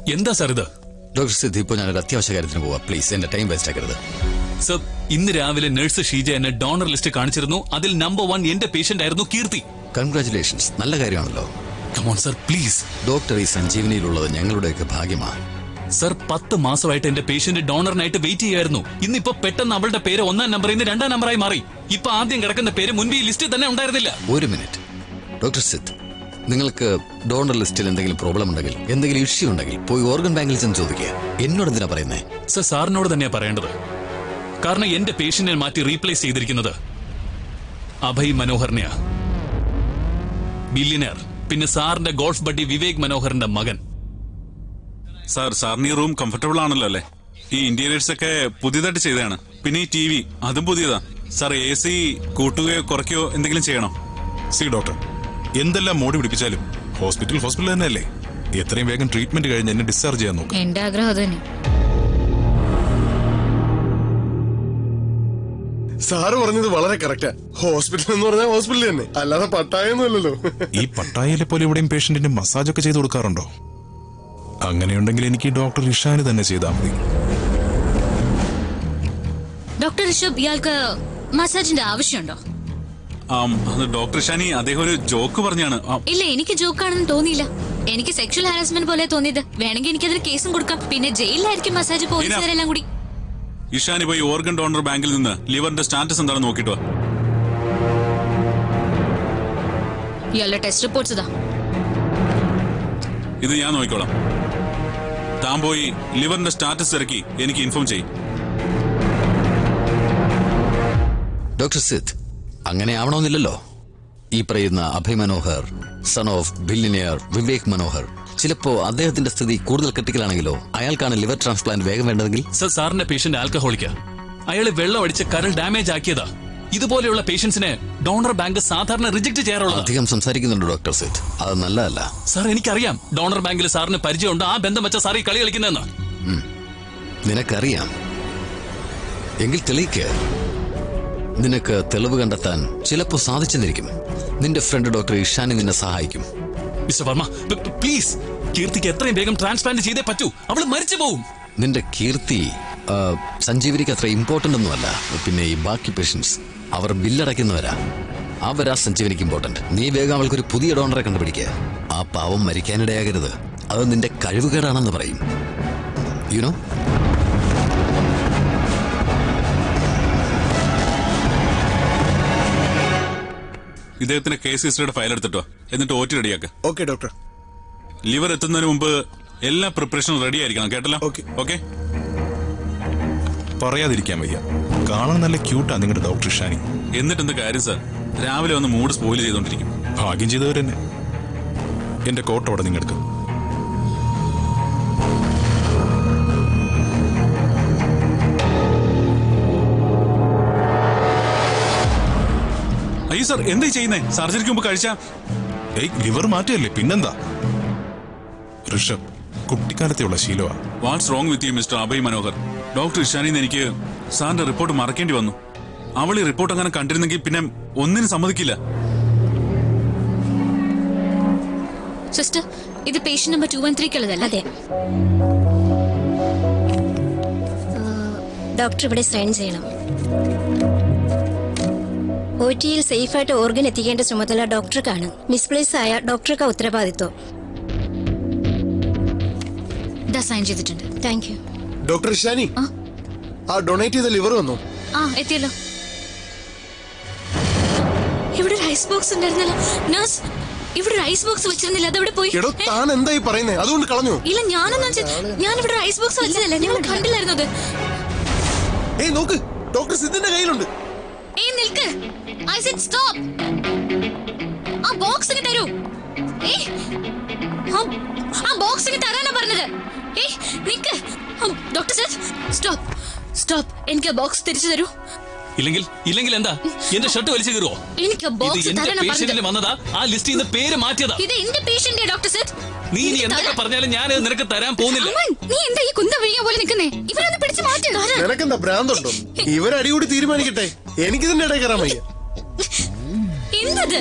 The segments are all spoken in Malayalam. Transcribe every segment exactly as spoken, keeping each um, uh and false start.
എന്താ സാർ ഇത്? ഡോക്ടർ സിദ്ധി, ഇപ്പോൾ ഞാനൊരു അത്യാവശ്യ കാര്യത്തിന് പോവാ. പ്ലീസ് എന്റെ ടൈം വേസ്റ്റ് ആക്കരുത്. സർ, ഇന്ന് രാവിലെ നഴ്സ് ഷീജ എന്നെ ഡോണർ ലിസ്റ്റ് കാണിച്ചിരുന്നു. അതിൽ നമ്പർ വൺ എന്റെ പേഷ്യന്റ് ആയിരുന്നു കീർത്തി. കൺഗ്രാറ്റുലേഷൻസ്, നല്ല കാര്യമാണല്ലോ. Come on sir, please. ഡോക്ടർ ഈ സഞ്ജീവനിയിലുള്ളത് ഞങ്ങളുടെയൊക്കെ ഭാഗ്യമാണ്. സർ, പത്ത് മാസമായിട്ട് എന്റെ പേഷ്യന്റ് ഡോണറിനായിട്ട് വെയിറ്റ് ചെയ്യായിരുന്നു. ഇന്നിപ്പോ പെട്ടെന്ന് അവളുടെ പേര് ഒന്നാം നമ്പറിൽ നിന്ന് രണ്ടാം നമ്പറായി മാറി. ഇപ്പൊ ആദ്യം കിടക്കുന്ന പേര് മുൻപ് ഈ ലിസ്റ്റിൽ തന്നെ ഉണ്ടായിരുന്നില്ല. ഒരു മിനിറ്റ് ഡോക്ടർ സിദ്ധ്, നിങ്ങൾക്ക് ഡോണർ ലിസ്റ്റിൽ എന്തെങ്കിലും പ്രോബ്ലം ഉണ്ടെങ്കിൽ, എന്തെങ്കിലും ഇഷ്യൂ ഉണ്ടെങ്കിൽ പോയി ഓർഗൻ ബാങ്കിൽ ചെന്ന് ചോദിക്കുക. എന്നോട് എന്തിനാ പറയുന്നേ? സർ, സാറിനോട് തന്നെയാ പറയേണ്ടത്. കാരണം എന്റെ പേഷ്യന്റിനെ മാറ്റി റീപ്ലേസ് ചെയ്തിരിക്കുന്നത് അഭയ് മനോഹറിനെയാ. ബില്യനർ, പിന്നെ സാറിന്റെ ഗോൾഫ് ബഡ്ഡി വിവേക് മനോഹറിന്റെ മകൻ. സാർ, സാറിന് ഈ റൂം കംഫർട്ടബിൾ ആണല്ലോ അല്ലേ? ഈ ഇന്റീരിയേഴ്സ് ഒക്കെ പുതിയതായിട്ട് ചെയ്തതാണ്. പിന്നെ ഈ ടി വി അതും പുതിയതാ. സാർ, എ സി കൂട്ടുകയോ കുറയ്ക്കുകയോ എന്തെങ്കിലും ചെയ്യണോ? സി ഡോക്ടർ, എന്തെല്ലാം മോടി പിടിപ്പിച്ചാലും ഹോസ്പിറ്റൽ ഹോസ്പിറ്റൽ തന്നെയല്ലേ. എത്രയും വേഗം ട്രീറ്റ്മെന്റ് കഴിഞ്ഞ് എന്നെ ഡിസ്ചാർജ് ചെയ്യാൻ നോക്കും. എന്റെ ആഗ്രഹം തന്നെ. സാറ് പറഞ്ഞത് വളരെ കറക്റ്റാ. ഹോസ്പിറ്റൽ എന്ന് പറഞ്ഞാൽ ഹോസ്പിറ്റൽ തന്നെ, അല്ലാതെ പട്ടായൊന്നുമല്ലല്ലോ. ഈ പട്ടായയിലെ പോലെ ഇവിടെയും പേഷ്യന്റിന് മസാജ് ഒക്കെ ചെയ്ത് കൊടുക്കാറുണ്ടോ? അങ്ങനെയുണ്ടെങ്കിൽ എനിക്ക് ഡോക്ടർ ഇഷാന് തന്നെ ചെയ്താൽ മതി. ഡോക്ടർ ഋഷഭ്, ഇയാൾക്ക് മസാജിന്റെ ആവശ്യമുണ്ടോ? ഡോക്ടർ ഇഷാനി അദ്ദേഹം ഒരു ജോക്ക് പറഞ്ഞാണ്. ഇല്ല, എനിക്ക് ജോക്കാണെന്ന് തോന്നിയില്ല. എനിക്ക് സെക്ഷൽ ഹാരാസ്മെന്റ് പോലെ തോന്നിയത്. വേണമെങ്കിൽ എനിക്കതിൽ കേസും കൊടുക്കാം. പിന്നെ ജയിലിലായിരിക്കും മസാജ് പോലീസുകാരെല്ലാം കൂടി. ഇഷാനി പോയി ഓർഗൻ ഡോണർ ബാങ്കിൽ നിന്ന് ലിവറിന്റെ സ്റ്റാറ്റസ് എന്താണെന്ന് നോക്കിട്ടോ. ഇയാളുടെ ടെസ്റ്റ് റിപ്പോർട്ട്സ് ഇതാ. ഇത് ഞാൻ നോക്കിക്കോളാം. താൻ പോയി ലിവറിന്റെ സ്റ്റാറ്റസ് ഇറക്കി എനിക്ക് ഇൻഫോം ചെയ്യും. ഡോക്ടർ സിദ്ധ്, അങ്ങനെ ആവണമെന്നില്ലല്ലോ. ഈ പറയുന്ന Abhay Manohar, son of billionaire Vivek Manohar, ചിലപ്പോ അദ്ദേഹത്തിന്റെ സ്ഥിതി കൂടുതൽ ക്രിട്ടിക്കലാണെങ്കിലോ? അയാൾക്കാണ് ലിവർ ട്രാൻസ്പ്ലാന്റ് വേഗം വേണ്ടതെങ്കിൽ? സർ, സാറിന്റെ പേഷ്യന്റ് ആൽക്കഹോളിക്കാ. അയാള് വെള്ളം അടിച്ച് കരൾ ഡാമേജ് ആക്കിയതാ. ഇതുപോലെയുള്ള പേഷ്യൻസിനെ ഡോണർ ബാങ്ക് സാധാരണ റിജക്ട് ചെയ്യാറുള്ളത്. അധികം സംസാരിക്കുന്നുണ്ട് ഡോക്ടർ സിദ്ധ്, അത് നല്ലതല്ല. സാർ, എനിക്കറിയാം ഡോണർ ബാങ്കിൽ സാറിന് പരിചയമുണ്ട്. ആ ബന്ധം വെച്ച സാർ ഈ കളി കളിക്കുന്നതെന്ന് നിനക്കറിയാം. എങ്കിൽ തെളിയിക്ക്. നിനക്ക് തെളിവ് കണ്ടെത്താൻ ചിലപ്പോ സാധിച്ചെന്നിരിക്കും. നിന്റെ ഫ്രണ്ട് ഡോക്ടർ ഇഷാനി നിന്നെ സഹായിക്കും. മിസ്റ്റർ വർമ്മ, പ്ലീസ്, കീർത്തിക്ക് എത്രയും വേഗം ട്രാൻസ്പ്ലാന്റ് ചെയ്തേ പറ്റൂ. അവള് മരിച്ചു പോവും. നിന്റെ കീർത്തി സഞ്ജീവനിക്ക് അത്ര ഇമ്പോർട്ടന്റ് ഒന്നുമല്ല. പിന്നെ ഈ ബാക്കി പേഷ്യൻസ്, അവർ ബില്ലടയ്ക്കുന്നവരാ. അവരാ സഞ്ജീവനിക്ക് ഇമ്പോർട്ടന്റ്. നീ വേഗം അവൾക്കൊരു പുതിയ ഡോണറെ കണ്ടുപിടിക്കുക. ആ പാവം മരിക്കാനിടയാകരുത്. അത് നിന്റെ കഴിവുകേടാണെന്ന് പറയും. യുനോ? ഇദ്ദേഹത്തിന്റെ കേസ് ഹിസ്റ്ററിയുടെ ഫയൽ എടുത്തിട്ടോ, എന്നിട്ട് ഓറ്റി റെഡിയാക്കുക. Okay doctor. ലിവർ എത്തുന്നതിന് മുമ്പ് എല്ലാ പ്രിപ്പറേഷനും റെഡി ആയിരിക്കണം, കേട്ടല്ലോ? Okay okay. പറയാതിരിക്കാൻ വയ്യ, കാണാൻ നല്ല ക്യൂട്ടാ നിങ്ങളുടെ ഡോക്ടർ ഇഷാനി. എന്നിട്ട് എന്ത് കാര്യം സാർ, രാവിലെ ഒന്ന് മൂഡ് സ്പോയിൽ ചെയ്തോണ്ടിരിക്കും. ഭാഗ്യം ചെയ്തവർ തന്നെ. എന്റെ കോട്ടോടെ നിങ്ങൾക്ക്. അയ്യോ സാർ, എന്താ ചെയ്യുന്നേ? സർജറിക്ക് മുമ്പ് കഴിച്ചാ? ഏയ്, ലിവർ മാറ്റിയല്ലേ, പിന്നെന്താ? ഋഷഭ്, കുട്ടിക്കാലത്തെയുള്ള ശീലമാ. What's wrong with you mister Abhay Manohar? Doctor ഇഷാനിന്ന് എനിക്ക് സാറിന്റെ റിപ്പോർട്ട് മറക്കേണ്ടി വന്നു. അവൾ ഈ റിപ്പോർട്ട് അങ്ങനെ കണ്ടിരുന്നെങ്കിൽ പിന്നെ ഒന്നിനും സമ്മതിക്കില്ല. സിസ്റ്റർ, ഇത് പേഷ്യന്റ് നമ്പർ ടു വൺ ത്രീക്കുള്ളതല്ല? അതെ. ഡോക്ടർ ഇവിടെ സൈൻ ചെയ്യണം. ഒ ടിയിൽ സേഫായിട്ട് ഓർഗൻ എത്തിക്കേണ്ട ചുമതല ഡോക്ടർക്കാണ്. മിസ്പ്ലേസ് ആയ ഡോക്ടർക്ക് ഉത്തരവാദിത്വം. സൈൻ ചെയ്തിട്ടുണ്ട്. Thank you. ഡോക്ടർ ഇഷാനി, ആ ഡൊണേറ്റ് ചെയ്ത ലിവർ വന്നു. ആ, എത്തിയല്ലോ. ഇവിടെ ഒരു ഐസ് ബോക്സ് ഉണ്ടായിരുന്നല്ലോ. നഴ്സ്, ഇവിടെ ഒരു ഐസ് ബോക്സ് വെച്ചിരുന്നില്ല, അതെവിടെ പോയി? എടോ, താൻ എന്തായി പറയുന്നേ? അതുകൊണ്ട് കളഞ്ഞു? ഇല്ല, ഞാനൊന്നും ഞാൻ ഇവിടെ ഒരു ഐസ് ബോക്സ് വെച്ചതല്ല, ഞങ്ങൾ കണ്ടില്ലായിരുന്നു അത്. ഏയ് നോക്ക്, ഡോക്ടർ സിദ്ധിന്റെ കയ്യിലുണ്ട്. ഏയ് നിൽക്ക്, ഐ സെഡ് സ്റ്റോപ്പ്. ആ ബോക്സ് ഇങ്ങ് തരൂ. ഏയ്, ആ ബോക്സ് ഇങ്ങ് തരാനാ പറഞ്ഞത്. ഏയ് നിൽക്ക്. Doctor sir, stop stop. എനിക്ക് ആ ബോക്സ് തിരിച്ചു തരൂ. ഇല്ലെങ്കിൽ ഇല്ലെങ്കിൽ എന്താ? എന്റെ ഷർട്ട് വലിച്ചു കീറുവോ? എനിക്ക് ബോക്സ് തരണം പറഞ്ഞത്. വന്നതാ, ആ ലിസ്റ്റിൽ നിന്ന് പേര് മാറ്റിയതാ. ഇത് എന്റെ പേഷ്യന്റ് ഡോക്ടർ സർ. നീ ഇനി എന്തൊക്കെ പറഞ്ഞാലും ഞാൻ നിനക്ക് തരാൻ പോകുന്നില്ല. നീ എന്താ ഈ കുന്ത വിഴിയ പോലെ നിൽക്കുന്നേ? ഇവരൊന്ന് പിടിച്ചു മാറ്റി. നിനക്കെന്താ ഭ്രാന്തുണ്ടോ? ഇവരടികൂടി തീരുമാനിക്കട്ടെ, എനിക്ക് ഇതിന്റെ ഇടയിൽ കയറാൻ വയ്യ. എന്തത്?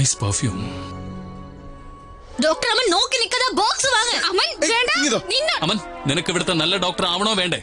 Nice perfume. ഡോക്ടർ അമൻ നോക്കി നിൽക്കാതെ ബോക്സ് വാങ്ങ്. അമൻ വേണ്ട. ഇങ്ങതോ. നിന്ന അമൻ, നിനക്ക് ഇവിടുത്തെ നല്ല ഡോക്ടർ ആവണോ വേണ്ടേ?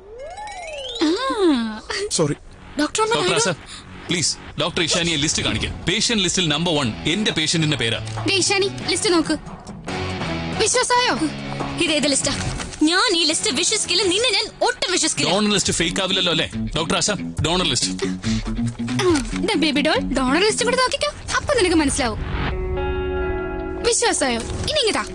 സോറി. ഡോക്ടർ അമൻ ഡോക്ടർ ആരോ- ആശ, പ്ലീസ് ഡോക്ടർ ഇഷാനിയെ ലിസ്റ്റ് കാണിക്കാം. പേഷ്യന്റ് ലിസ്റ്റിൽ നമ്പർ വൺ എന്റെ പേഷ്യന്റിന്റെ പേരാ. ദേ ഇഷാനി ലിസ്റ്റ് നോക്ക്. വിശ്വാസായോ? ഇതേത് ലിസ്റ്റാ? ഞാൻ ഈ ലിസ്റ്റ് വിശ്വസിക്കില്ല. നിന്നെ ഞാൻ ഒട്ടും വിശ്വസിക്കില്ല. ഡോണർ ലിസ്റ്റ് ഫേക്ക് ആവില്ലല്ലോ അല്ലേ ഡോക്ടർ ആശ? Donor list. ദേ ബേബി ഡോൾ ഡോണർ ലിസ്റ്റ് കൂടെ നോക്കിക്കോ. അപ്പൊ നിനക്ക് മനസ്സിലാവും. വിശ്വാസായോ? ഇനി ഇങ്ങതാ.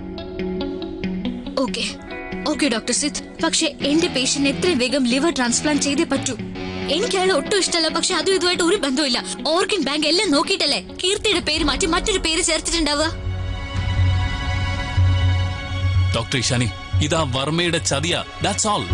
ഓക്കെ ഓക്കെ ഡോക്ടർ സിദ്, പക്ഷെ എന്റെ പേഷ്യന്റ് എത്രയും വേഗം ലിവർ ട്രാൻസ്പ്ലാന്റ് ചെയ്തേ പറ്റൂ. എനിക്ക് അയാൾ ഒട്ടും ഇഷ്ടമല്ല, പക്ഷെ അതും ഇതുമായിട്ട് ഒരു ബന്ധമില്ല. ഓർഗൻ ബാങ്ക് എല്ലാം നോക്കിയിട്ടല്ലേ കീർത്തിയുടെ പേര് മാറ്റി മറ്റൊരു പേര് ചേർത്തിട്ടുണ്ടാവുക. ഡോക്ടർ ഇഷാനി, ഇതാ വർമ്മയുടെ ചതിയ. That's all.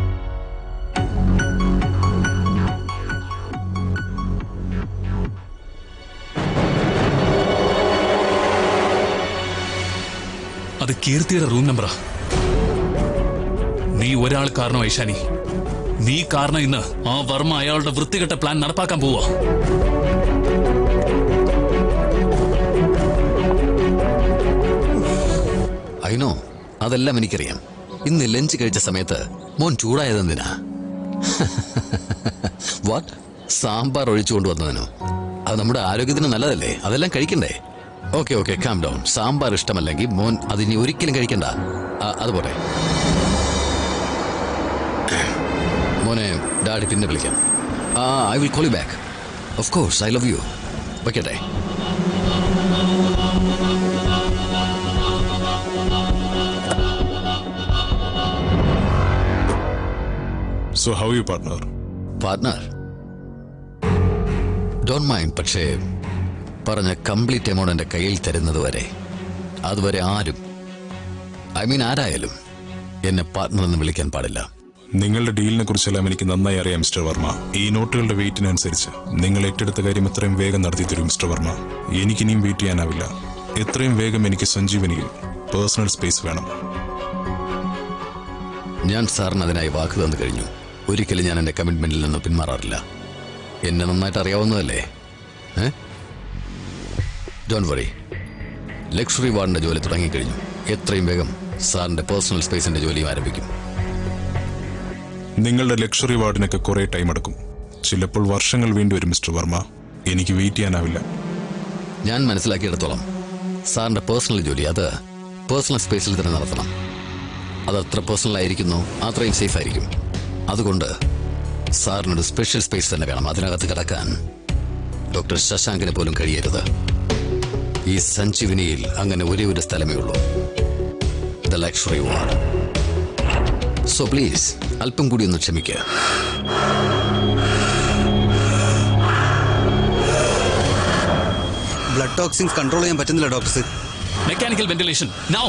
അത് കീർത്തിയുടെ റൂം നമ്പറാ. നീ ഒരാൾ കാരണം ഐഷാനി, നീ കാരണം ഇന്ന് ആ വർമ്മ അയാളുടെ വൃത്തികെട്ട പ്ലാൻ നടപ്പാക്കാൻ പോവാ. അയിനോ, അതെല്ലാം എനിക്കറിയാം. ഇന്ന് ലഞ്ച് കഴിച്ച സമയത്ത് മോൻ ചൂടായതെന്തിനാ? വാട്ട്? സാമ്പാർ ഒഴിച്ചുകൊണ്ട് വന്നതിനോ? അത് നമ്മുടെ ആരോഗ്യത്തിന് നല്ലതല്ലേ? അതെല്ലാം കഴിക്കണ്ടേ? Okay okay calm down. Sambar ഇഷ്ടമല്ലെങ്കിൽ മോൻ അതിനി ഒരിക്കലും കഴിക്കണ്ട. അതുപോലെ മോനെ ഡാഡി പിന്നെ വിളിക്കാം. I will call you back. Of course, I love you. Okay. So how are you, partner? Partner don't mind. പക്ഷേ പറഞ്ഞ കംപ്ലീറ്റ് എമൗണ്ട് എന്റെ കയ്യിൽ തരുന്നത് വരെ, അതുവരെ ആരും, ഐ മീൻ ആരായാലും എന്നെ പാർട്ട്ണർ എന്ന് വിളിക്കാൻ പാടില്ല. നിങ്ങളുടെ ഡീലിനെ കുറിച്ചെല്ലാം എനിക്ക് നന്നായി അറിയാം മിസ്റ്റർ വർമ്മ. ഈ നോട്ടുകളുടെ വെയിറ്റിനനുസരിച്ച് നിങ്ങൾ ഏറ്റെടുത്ത കാര്യം എത്രയും വേഗം നടത്തി തരും മിസ്റ്റർ വർമ്മ. എനിക്കിനിയും വെയിറ്റ് ചെയ്യാനാവില്ല. എത്രയും വേഗം എനിക്ക് സഞ്ജീവനിയിൽ പേഴ്സണൽ സ്പേസ് വേണം. ഞാൻ സാറിന് അതിനായി വാക്ക് തന്നു കഴിഞ്ഞു. ഒരിക്കലും ഞാൻ എന്റെ കമ്മിറ്റ്മെന്റിൽ നിന്ന് പിന്മാറാറില്ല. എന്നെ നന്നായിട്ട് അറിയാവുന്നതല്ലേ? ഏ ഡോണ്ട് വറി. ലക്ഷറി വാർഡിന്റെ ജോലി തുടങ്ങിക്കഴിഞ്ഞു. എത്രയും വേഗം സാറിന്റെ പേഴ്സണൽ സ്പേസിന്റെ ജോലിയും ആരംഭിക്കും. നിങ്ങളുടെ ലക്ഷറി വാർഡിനൊക്കെ കുറെ ടൈം എടുക്കും. ചിലപ്പോൾ വർഷങ്ങൾ വേണ്ടി വരും മിസ്റ്റർ വർമ്മ. എനിക്ക് വെയിറ്റ് ചെയ്യാനാവില്ല. ഞാൻ മനസ്സിലാക്കിയെടുത്തോളം സാറിന്റെ പേഴ്സണൽ ജോലി അത് പേഴ്സണൽ സ്പേസിൽ തന്നെ നടത്തണം. അത് അത്ര പേഴ്സണൽ ആയിരിക്കുന്നു അത്രയും സേഫ് ആയിരിക്കും. അതുകൊണ്ട് സാറിനൊരു സ്പെഷ്യൽ സ്പേസ് തന്നെ വേണം. അതിനകത്ത് കിടക്കാൻ ഡോക്ടർ ശശാങ്കിന് പോലും കഴിയരുത്. ഈ സഞ്ജീവനിയിൽ അങ്ങനെ ഒരേ ഒരു സ്ഥലമേ ഉള്ളൂ, the luxury ward. So please അല്പം കൂടി ഒന്ന് ക്ഷമിക്കുക. ബ്ലഡ് ടോക്സിൻസ് കൺട്രോൾ ചെയ്യാൻ പറ്റുന്നില്ല doctor. Mechanical ventilation now.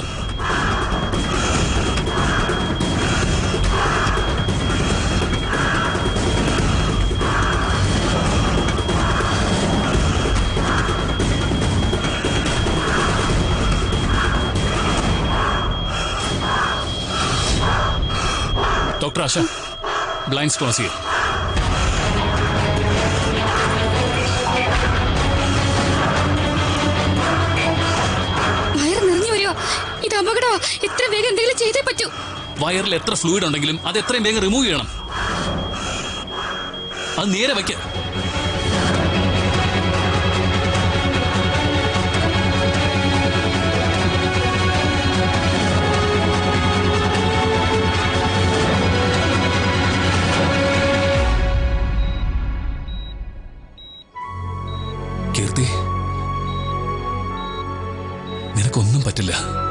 Doctor Asha, blinds close ചെയ്യും. വയറ് നിറഞ്ഞു വരുവാ. ഇത് അപകടമാ. എത്ര വേഗം എന്തെങ്കിലും ചെയ്തേ പറ്റൂ. വയറിൽ എത്ര ഫ്ലൂയിഡ് ഉണ്ടെങ്കിലും അത് എത്രയും വേഗം റിമൂവ് ചെയ്യണം. അത് നേരെ വയ്ക്ക. കീർത്തി, നിനക്കൊന്നും പറ്റില്ല.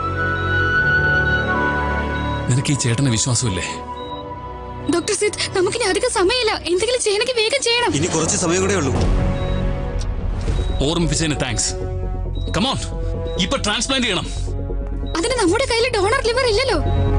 നിനക്ക് ഈ ചേട്ടന് വിശ്വാസമില്ലേ? ഡോക്ടർ സിദ്, നമുക്കിനി അധികം സമയമില്ല. എന്തെങ്കിലും ചെയ്യണമെങ്കിൽ വേഗം ചെയ്യണം. ഇനി കുറച്ച് സമയം കൂടെ ഉള്ളൂ. ഓർമ്മിപ്പിച്ചതിന് താങ്ക്സ്. കമോൺ, ഇപ്പൊ ട്രാൻസ്പ്ലാന്റ് ചെയ്യണം. അതിന് നമ്മുടെ കയ്യിൽ ഡോണർ ലിവർ ഇല്ലല്ലോ.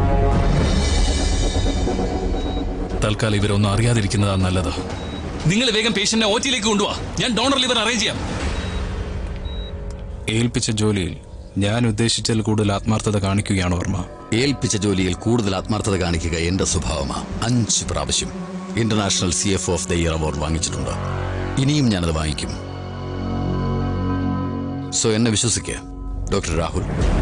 തൽക്കാലം ഇവരൊന്നും അറിയാതിരിക്കുന്നതാണ് നല്ലത്. നിങ്ങൾ വേഗം പേഷ്യന്റിനെ ഓറ്റിയിലേക്ക് കൊണ്ടുപോവാ. ഞാൻ ഡോണർ ലിവർ അറേഞ്ച് ചെയ്യാം. ഏൽപ്പിച്ച ജോലിയിൽ ഞാൻ ഉദ്ദേശിച്ചതിൽ കൂടുതൽ ആത്മാർത്ഥത കാണിക്കുകയാണ് വർമ്മ. ഏൽപ്പിച്ച ജോലിയിൽ കൂടുതൽ ആത്മാർത്ഥത കാണിക്കുക എന്റെ സ്വഭാവമാണ്. അഞ്ച് പ്രാവശ്യം international C F of the year award വാങ്ങിച്ചിട്ടുണ്ട്. ഇനിയും ഞാനത് വാങ്ങിക്കും. സോ എന്നെ വിശ്വസിക്കുക ഡോക്ടർ രാഹുൽ.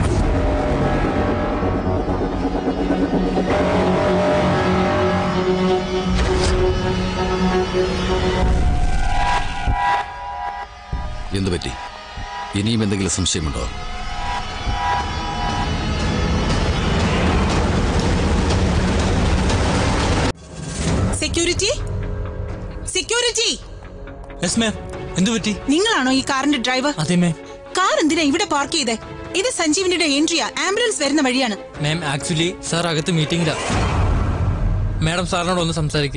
എന്തു പറ്റി? ഇനിയും എന്തെങ്കിലും സംശയമുണ്ടോ? Security security yes ma'am. എന്തു പറ്റി? നിങ്ങളാണോ ഈ കാറിന്റെ ഡ്രൈവർ? അതെ മാം. കാർ എന്തിനാ ഇവിടെ പാർക്ക് ചെയ്തേ? ഇത് സഞ്ജീവിനിയുടെ എൻട്രിയാ. ആംബുലൻസ് വരുന്ന വഴിയാണ്. മാം ആക്ച്വലി സാർ അകത്ത് മീറ്റിംഗിലാ. മാഡം സാറിനോട് ഒന്ന് സംസാരിക്ക്.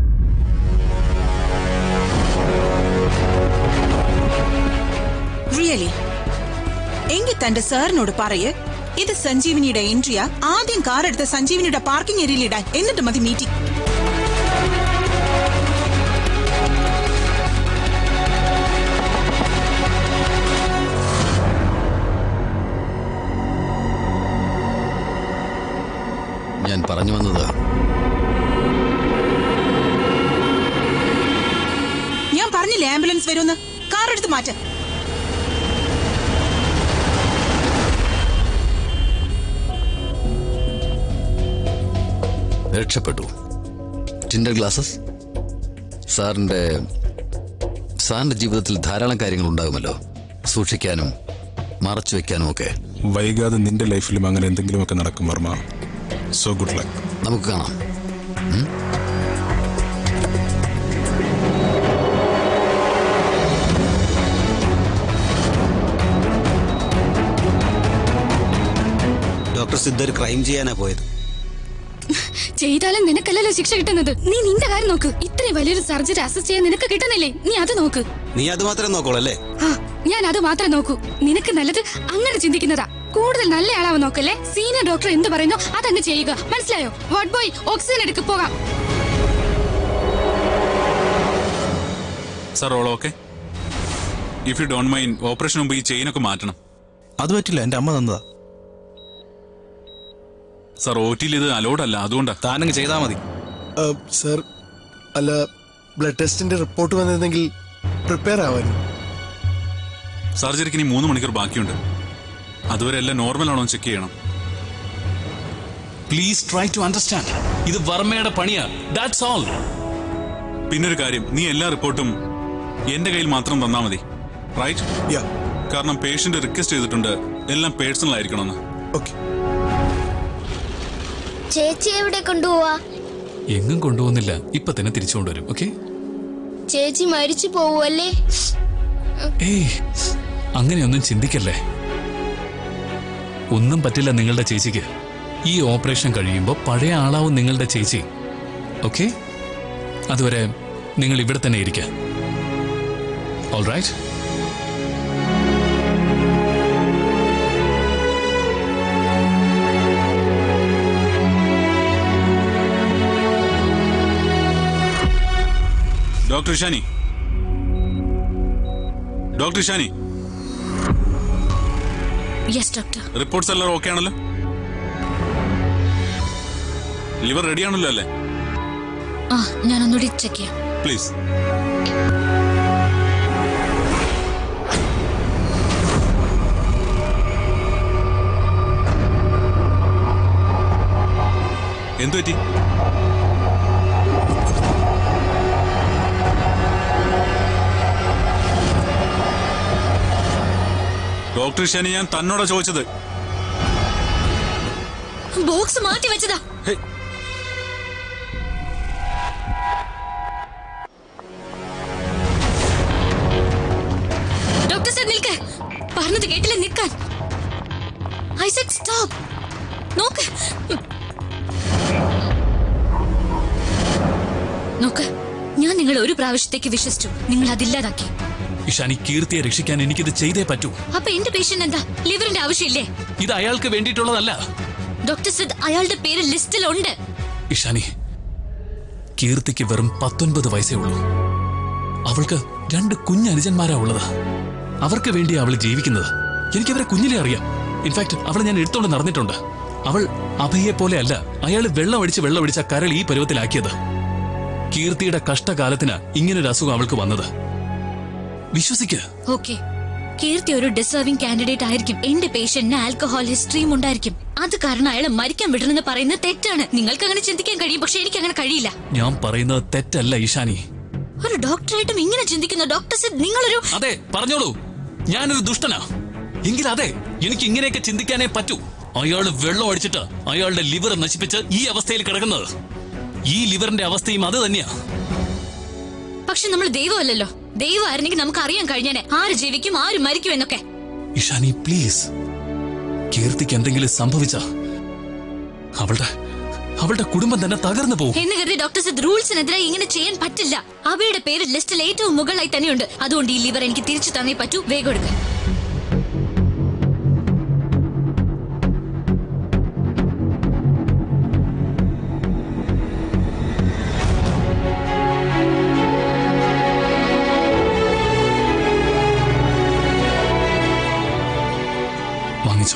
റിയലി? എങ്കിൽ തന്റെ സാറിനോട് പറയ്, ഇത് സഞ്ജീവിനിയുടെ എൻട്രിയാ. ആദ്യം കാർ എടുത്ത് സഞ്ജീവിനിയുടെ പാർക്കിംഗ് ഏരിയയിൽ ഇടാൻ, എന്നിട്ട് മതി മീറ്റിംഗ്. ഞാൻ പറഞ്ഞു വന്നത്, ഞാൻ പറഞ്ഞില്ലേ ആംബുലൻസ് വരുമെന്ന്. കാർ എടുത്ത് മാറ്റ. രക്ഷപ്പെട്ടു. Tinted glasses. സാറിന്റെ സാറിന്റെ ജീവിതത്തിൽ ധാരാളം കാര്യങ്ങൾ ഉണ്ടാകുമല്ലോ, സൂക്ഷിക്കാനും മറച്ചു വെക്കാനും ഒക്കെ. വൈകാതെ നിന്റെ ലൈഫിലും അങ്ങനെ എന്തെങ്കിലുമൊക്കെ നടക്കും വർമ്മ. So good luck. നമുക്ക് കാണാം. ഡോക്ടർ സിദ്ധ ഒരു ക്രൈം ചെയ്യാനാ പോയത്. ചെയ്താലും നിനക്കല്ലല്ലോ ശിക്ഷ കിട്ടുന്നത്. നീ നിന്റെ കാര്യം നോക്ക്. ഇത്രയും വലിയൊരു സർജറി അസിസ്റ്റ് ചെയ്യാൻ നിനക്ക് കിട്ടുന്നില്ലേ? നീ അത് നോക്ക്. നീ അത് മാത്രമേ നോക്കോളൂ അല്ലേ? ആ, ഞാൻ അത് മാത്രം നോക്കൂ. നിനക്ക് നല്ലത് അങ്ങനെ ചിന്തിക്കുന്നതാ. കൂടുതൽ നല്ല ആളാവാൻ നോക്കല്ലേ. സീനിയർ ഡോക്ടർ എന്ത് പറയുന്നോ അതങ്ങ് ചെയ്യുക. മനസ്സിലായോ? വാർഡ് ബോയ്, ഓക്സിജൻ എടുക്ക്, പോകാം. Sir all okay? If you don't mind, operation മുമ്പ് ഈ ചെയിനൊക്കെ മാറ്റണം. അത് പറ്റില്ല, എന്റെ അമ്മ തന്നതാ. സാർ ഒ ടിയിൽ ഇത് അലോഡ് അല്ല, അതുകൊണ്ടാ. താനങ്ങ് ചെയ്താൽ മതി. സർ, അല്ല, ബ്ലഡ് ടെസ്റ്റിന്റെ റിപ്പോർട്ട് വന്നിരുന്നെങ്കിൽ പ്രിപ്പയർ ആവാനും. സർജറിക്ക് ഇനി മൂന്ന് മണിക്കൂർ ബാക്കിയുണ്ട്. അതുവരെ എല്ലാം നോർമൽ ആണോ ചെക്ക് ചെയ്യണം. Please try to understand. ഇത് വർമ്മയുടെ പണിയാ. That's all. പിന്നൊരു കാര്യം, നീ എല്ലാ റിപ്പോർട്ടും എന്റെ കയ്യിൽ മാത്രം തന്നാ മതി. റൈറ്റ്? യാ. കാരണം പേഷ്യന്റ് റിക്വസ്റ്റ് ചെയ്തിട്ടുണ്ട് എല്ലാം പേഴ്സണൽ ആയിരിക്കണമെന്ന്. ഓക്കെ. ചേച്ചി എവിടെ കൊണ്ടുപോവാ? എങ്ങും കൊണ്ടുപോകുന്നില്ല, ഇപ്പൊ തന്നെ തിരിച്ചു കൊണ്ടുവരും. ഓക്കെ? ചേച്ചി മരിച്ചു പോവല്ലേ? ഏയ്, അങ്ങനെയൊന്നും ചിന്തിക്കല്ലേ. ഒന്നും പറ്റില്ല നിങ്ങളുടെ ചേച്ചിക്ക്. ഈ ഓപ്പറേഷൻ കഴിയുമ്പോൾ പഴയ ആളാവും നിങ്ങളുടെ ചേച്ചി. ഓക്കെ? അതുവരെ നിങ്ങൾ ഇവിടെ തന്നെ ഇരിക്കുക. All right? Doctor Shani, doctor Shani. Yes doctor. Reports എല്ലാം ഓക്കെ ആണല്ലോ? ലിവർ റെഡി ആണല്ലോ അല്ലേ? ആ, ഞാനൊന്നുകൂടി ചെക്ക് ചെയ്യാം. പ്ലീസ്. എന്തു പറ്റി? ഡോക്ടർ ഷാനി, ഞാൻ തന്നോടാ ചോദിച്ചത്. ബോക്സ് മാറ്റി വെച്ചതാ. ഡോക്ടർ സാർ നിൽക്ക്. പറഞ്ഞത് കേട്ടില്ല, നിൽക്കാൻ. I said stop. നോക്ക് നോക്ക്, ഞാൻ നിങ്ങളെ ഒരു പ്രാവശ്യത്തേക്ക് വിശ്വസിച്ചു. നിങ്ങൾ അതില്ലാതാക്കി. ഇഷാനി, കീർത്തിയെ രക്ഷിക്കാൻ എനിക്കിത് ചെയ്തേ പറ്റൂ. അപ്പൊ എന്റെ പേഷ്യന്റ് എന്താ? ലിവറിന്റെ ആവശ്യമില്ലേ? ഇത് അയാൾക്ക് വേണ്ടിയിട്ടുള്ളതല്ല. ഡോക്ടർ സിദ് അയാളുടെ പേര് ലിസ്റ്റിലുണ്ട്. ഇഷാനി, കീർത്തിക്ക് വെറും പത്തൊൻപത് വയസ്സേ ഉള്ളൂ. അവൾക്ക് രണ്ട് കുഞ്ഞനുജന്മാരാ ഉള്ളത്. അവർക്ക് വേണ്ടി അവൾ ജീവിക്കുന്നത്. എനിക്കവരെ കുഞ്ഞിലെ അറിയാം. ഇൻഫാക്ട് അവളെ ഞാൻ എടുത്തോണ്ട് നടന്നിട്ടുണ്ട്. അവൾ അഭയെ പോലെ അല്ല. അയാൾ വെള്ളമടിച്ച് വെള്ളമടിച്ച കരൾ ഈ പരുവത്തിലാക്കിയത്. കീർത്തിയുടെ കഷ്ടകാലത്തിന് ഇങ്ങനൊരു അസുഖം അവൾക്ക് വന്നത്. വിശ്വസിക്ക്. ഓക്കെ, കീർത്തി ഒരു ഡിസേർവിംഗ് കാൻഡിഡേറ്റ് ആയിരിക്കും. എന്റെ പേഷ്യന്റിന് ആൽക്കഹോൾ ഹിസ്റ്ററിയും ഉണ്ടായിരിക്കും. അത് കാരണം അയാളെ മരിക്കാൻ വിടണമെന്ന് പറയുന്നത് തെറ്റാണ്. നിങ്ങൾക്ക് അങ്ങനെ ചിന്തിക്കാൻ കഴിയും, പക്ഷെ എനിക്ക് അങ്ങനെ കഴിയില്ല. ഞാൻ പറയുന്നത് തെറ്റല്ല ഈശാനി. ഒരു ഡോക്ടറായിട്ടും ഇങ്ങനെ ചിന്തിക്കുന്നു ഡോക്ടർ സിദ്. നിങ്ങളൊരു അതെ പറഞ്ഞോളൂ, ഞാനൊരു ദുഷ്ടനാ എങ്കിൽ അതെ, എനിക്ക് ഇങ്ങനെയൊക്കെ ചിന്തിക്കാനേ പറ്റൂ. അയാള് വെള്ളം അടിച്ചിട്ട് അയാളുടെ ലിവർ നശിപ്പിച്ച് ഈ അവസ്ഥയിൽ കിടക്കുന്നത്. ഈ ലിവറിന്റെ അവസ്ഥയും അത് തന്നെയാ. പക്ഷെ നമ്മൾ ദൈവമല്ലല്ലോ. ദൈവമായിരുന്നെങ്കിൽ നമുക്ക് അറിയാൻ കഴിഞ്ഞാനെ ആര് ജീവിക്കും ആര് മരിക്കും എന്നൊക്കെ. ഇഷാനി പ്ലീസ്, കീർത്തിക്ക് എന്തെങ്കിലും സംഭവിച്ച അവളുടെ അവളുടെ കുടുംബം തന്നെ തകർന്നു പോകും. എന്ന് കരുതി ഡോക്ടർ സിദ് റൂൾസിനെതിരെ ഇങ്ങനെ ചെയ്യാൻ പറ്റില്ല. അവയുടെ പേര് ലിസ്റ്റിൽ ഏറ്റവും മുകളിലായി തന്നെയുണ്ട്. അതുകൊണ്ട് ഈ ലിവർ എനിക്ക് തിരിച്ചു തന്നേ പറ്റൂ. വേഗം എടുക്കുക. വാങ്ങിച്ചോ.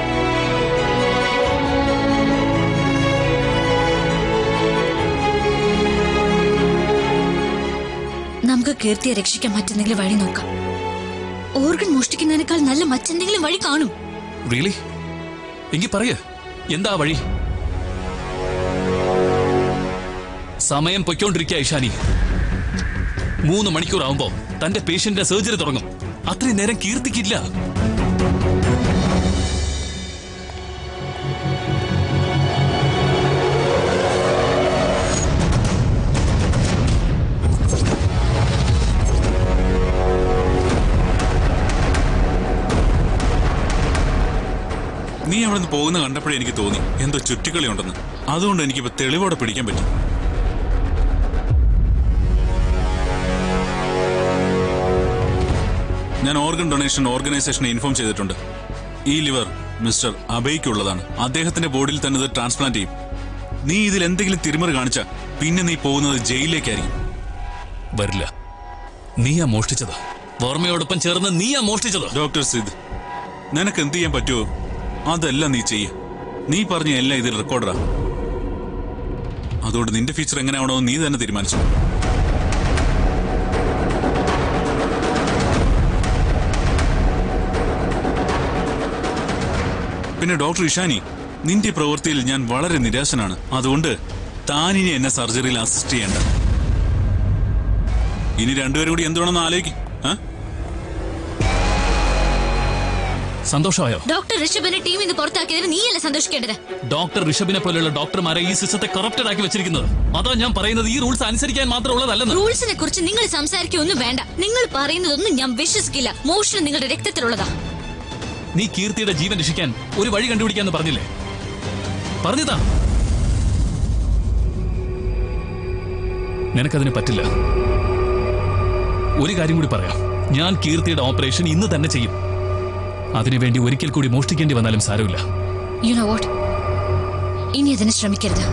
നമുക്ക് കീർത്തിയെ രക്ഷിക്കാൻ മറ്റെന്തെങ്കിലും വഴി നോക്കാം. ഓർഗൻ മോഷ്ടിക്കുന്നതിനേക്കാൾ നല്ല മറ്റെന്തെങ്കിലും വഴി കാണും. റിയലി? എങ്കിൽ പറയ്, എന്താ വഴി? സമയം പൊയ്ക്കൊണ്ടിരിക്കുക ഇഷാനി. മൂന്ന് മണിക്കൂർ ആവുമ്പോ തന്റെ പേഷ്യന്റിന്റെ സർജറി തുടങ്ങും. അത്രയും നേരം കീർത്തിക്കില്ല. നീ അവിടെ നിന്ന് പോകുന്ന കണ്ടപ്പോഴേ എനിക്ക് തോന്നി എന്തോ ചുറ്റിക്കളി ഉണ്ടെന്ന്. അതുകൊണ്ട് എനിക്കിപ്പോ തെളിവോടെ പിടിക്കാൻ പറ്റും. ഞാൻ ഓർഗൻ ഡൊണേഷൻ ഓർഗനൈസേഷനെ ഇൻഫോം ചെയ്തിട്ടുണ്ട്. ഈ ലിവർ മിസ്റ്റർ അഭയ്ക്കുള്ളതാണ്. അദ്ദേഹത്തിന്റെ ബോഡിയിൽ തന്നെ ഇത് ട്രാൻസ്പ്ലാന്റ് ചെയ്യും. നീ ഇതിൽ എന്തെങ്കിലും തിരിമറി കാണിച്ച പിന്നെ നീ പോകുന്നത് ജയിലിലേക്കായിരിക്കും. വരില്ല. നീയാ മോഷ്ടിച്ചത്. വർമ്മയോടൊപ്പം ചേർന്ന് നീയാ മോഷ്ടിച്ചത്. ഡോക്ടർ സിദ്, നിനക്ക് എന്ത് ചെയ്യാൻ പറ്റുമോ അതെല്ലാം നീ ചെയ്യ. നീ പറഞ്ഞ എല്ലാം ഇതിൽ റെക്കോർഡറാ. അതുകൊണ്ട് നിന്റെ ഫീച്ചർ എങ്ങനെയാണോ നീ തന്നെ തീരുമാനിച്ചു. പിന്നെ ഡോക്ടർ ഇഷാനി, നിന്റെ പ്രവൃത്തിയിൽ ഞാൻ വളരെ നിരാശനാണ്. അതുകൊണ്ട് താനിനി എന്നെ സർജറിയിൽ അസിസ്റ്റ് ചെയ്യണ്ട. ഇനി രണ്ടുപേരും കൂടി എന്തുവേണമെന്ന് ആലോചിക്കും. സന്തോഷമായോ? ഡോക്ടർ ഋഷഭിനെ ടീമിൽ നിന്ന് പുറത്താക്കിയതിന് നീയല്ല സന്തോഷിക്കേണ്ടത്. ഡോക്ടർ ഋഷഭിനെ പോലെയുള്ള ഡോക്ടർമാരെ ഈ സിസ്റ്റത്തെ കറപ്റ്റഡ് ആക്കി വെച്ചിരിക്കുന്നത്. അതാ ഞാൻ പറയുന്നത്, ഈ റൂൾസ് അനുസരിക്കാൻ മാത്രമുള്ളതല്ലെന്ന്. റൂൾസിനെ കുറിച്ച് നിങ്ങൾ സംസാരിക്കൊന്നും വേണ്ട. നിങ്ങൾ പറയുന്നതൊന്നും ഞാൻ വിശ്വസിക്കില്ല. മോഷണം നിങ്ങളുടെ രക്തത്തിലുള്ളതാ. നീ കീർത്തിയുടെ ജീവൻ രക്ഷിക്കാൻ ഒരു വഴി കണ്ടുപിടിക്കാന്ന് പറഞ്ഞില്ലേ? പറഞ്ഞതാ. നിനക്കതിന് പറ്റില്ല. ഒരു കാര്യം കൂടി പറയാം, ഞാൻ കീർത്തിയുടെ ഓപ്പറേഷൻ ഇന്ന് തന്നെ ചെയ്യും. അതിനുവേണ്ടി ഒരിക്കൽ കൂടി മോഷ്ടിക്കേണ്ടി വന്നാലും സാരമില്ല. യു നോ വാട്ട്, ഇനി അതിന് ശ്രമിക്കരുത്.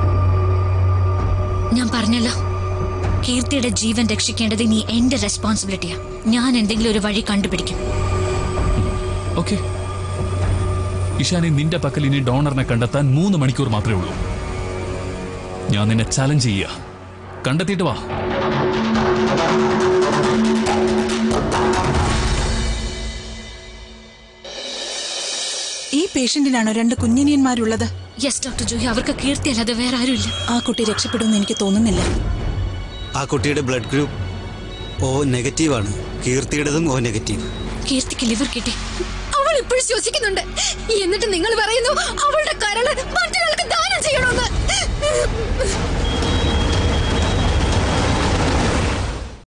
ഞാൻ പറഞ്ഞല്ലോ, കീർത്തിയുടെ ജീവൻ രക്ഷിക്കേണ്ടത് ഇനി എന്റെ റെസ്പോൺസിബിലിറ്റിയാ. ഞാൻ എന്തെങ്കിലും ഒരു വഴി കണ്ടുപിടിക്കും. ഓക്കെ ഇഷാനി, നിന്റെ പക്കൽ ഇനി ഡോണറിനെ കണ്ടെത്താൻ മൂന്ന് മണിക്കൂർ മാത്രമേ ഉള്ളൂ. ഞാൻ നിന്നെ ചാലഞ്ച് ചെയ്യുക. കണ്ടെത്തിയിട്ട് വാ. ഈ പേഷ്യന്റിനാണോ രണ്ട് കുഞ്ഞിനിയന്മാരുള്ളത്? യെസ് ഡോക്ടർ ജൂഹി, അവർക്ക് കീർത്തി അല്ലാതെ വേറെ ആരുമില്ല. ആ കുട്ടി രക്ഷപ്പെടുമെന്ന് എനിക്ക് തോന്നുന്നില്ല. ആ കുട്ടിയുടെ ബ്ലഡ് ഗ്രൂപ്പ് ഓ നെഗറ്റീവ് ആണ്. കീർത്തിയുടേതും ഓ നെഗറ്റീവ്. കീർത്തിക്ക് ലിവർ കിട്ടി. അവൾ ഇപ്പോഴും ശ്വസിക്കുന്നുണ്ട്. എന്നിട്ട് നിങ്ങൾ പറയുന്നു അവളുടെ കരള് മറ്റൊരാൾക്ക് ദാനം ചെയ്യണമെന്ന്.